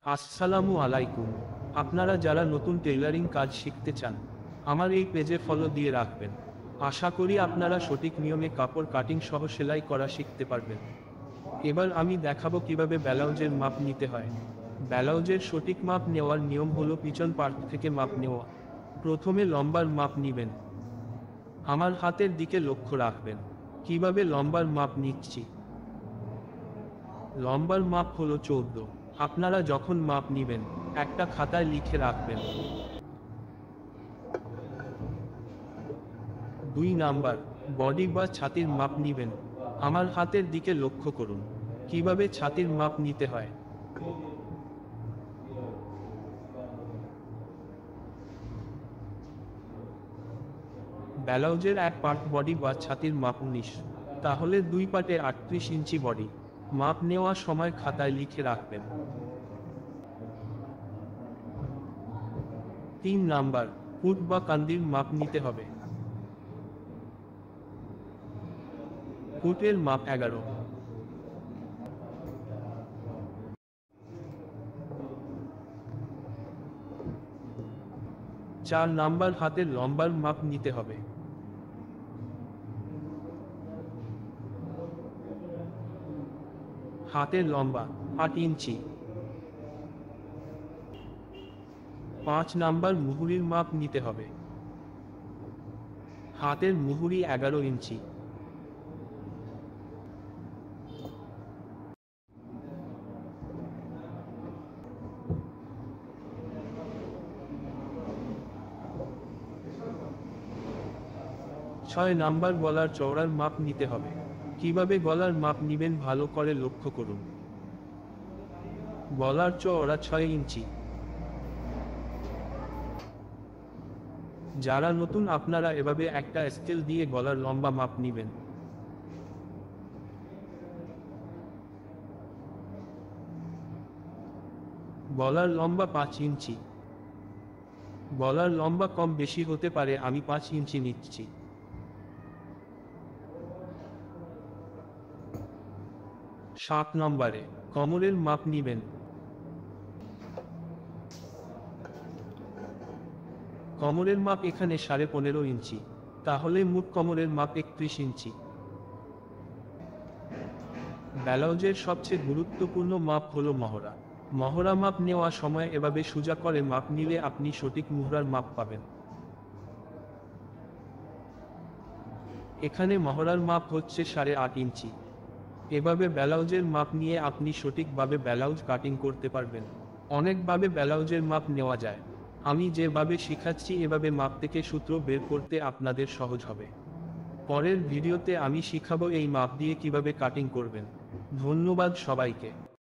আসসালামু আলাইকুম। আপনারা যারা নতুন টেইলারিং কাজ শিখতে চান, আমার এই পেজে ফলো দিয়ে রাখবেন। আশা করি আপনারা সঠিক নিয়মে কাপড় কাটিং সহ সেলাই করা শিখতে পারবেন। এবার আমি দেখাবো কিভাবে ব্লাউজের মাপ নিতে হয়। ব্লাউজের সঠিক মাপ নেওয়ার নিয়ম হলো পিছন পার্ট থেকে মাপ নেওয়া। প্রথমে লম্বার মাপ নেবেন। আমার হাতের দিকে লক্ষ্য রাখবেন। কিভাবে লম্বার মাপ নিচ্ছি। লম্বার মাপ হলো 14। আপনারা যখন মাপ নেবেন, একটা খাতায় লিখে রাখবেন। 2 নাম্বার, বডি বা ছাতির মাপ নেবেন। আমার হাতের দিকে লক্ষ্য করুন। কিভাবে ছাতির মাপ নিতে হয়। ব্লাউজের এক পার্ট বডি বা ছাতির মাপ 19, তাহলে 2 পার্টে 38 ইঞ্চি বডি। মাপ নেওয়ার সময় খাতায় লিখে রাখবেন। 3 নাম্বার, ফুট বা কান্দির মাপ নিতে হবে। ফুটের মাপ 11। 4 নাম্বার, হাতের লম্বার মাপ নিতে হবে। হাতের লম্বা 8 ইঞ্চি। 5 নাম্বার, মুহুরির মাপ নিতে হবে। হাতের মুহুরি 11 ইঞ্চি। 6 নাম্বার, গলার চওড়ার মাপ নিতে হবে। কিভাবে গলার মাপ নিবেন ভালো করে লক্ষ্য করুন। গলার চওড়া 6 ইঞ্চি। যারা নতুন আপনারা এভাবে একটা স্কেল দিয়ে গলার লম্বা মাপ নিবেন। গলার লম্বা 5 ইঞ্চি। গলার লম্বা কম বেশি হতে পারে, আমি 5 ইঞ্চি নিচ্ছি। 7 নম্বরে, কোমরের মাপ নিবেন। কোমরের মাপ এখানে 15.5 ইঞ্চি, তাহলে মোট কোমরের মাপ 31 ইঞ্চি। ব্লাউজের সবচেয়ে গুরুত্বপূর্ণ মাপ হলো মহড়া। মহড়া মাপ নেওয়ার সময় এভাবে সোজা করে মাপ নিলে আপনি সঠিক মুহরার মাপ পাবেন। এখানে মহড়ার মাপ হচ্ছে 8.5 ইঞ্চি। এভাবে ব্লাউজের মাপ নিয়ে আপনি সঠিকভাবে ব্লাউজ কাটিং করতে পারবেন। অনেকভাবে ব্লাউজের মাপ নেওয়া যায়। আমি যেভাবে শিখাচ্ছি এভাবে মাপ থেকে সূত্র বের করতে আপনাদের সহজ হবে। পরের ভিডিওতে আমি শিখাবো এই মাপ দিয়ে কিভাবে কাটিং করবেন। ধন্যবাদ সবাইকে।